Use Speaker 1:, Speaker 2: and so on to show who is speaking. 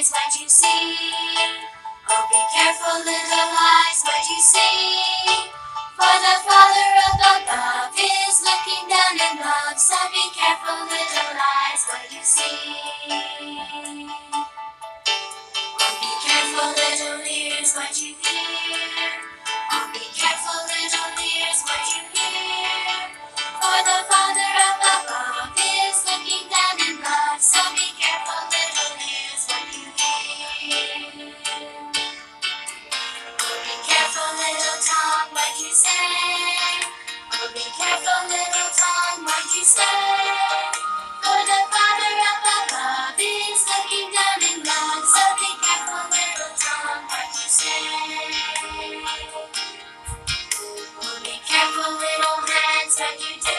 Speaker 1: eyes, what you see. Oh, be careful, little eyes, what you see. For the Father up above is looking down in love. So be careful, little eyes, what you see. Oh, be careful, little ears, what you hear. Oh, be careful, little ears, what you hear. For the Father up above is looking down in love. So be careful, little ears, what you hear. Oh, be careful, little tongue, what you say. Oh, be careful, little tongue, what you say. For the Father up above is looking down in love. So be careful, little tongue, what you say. Oh, be careful, little hands, what you do.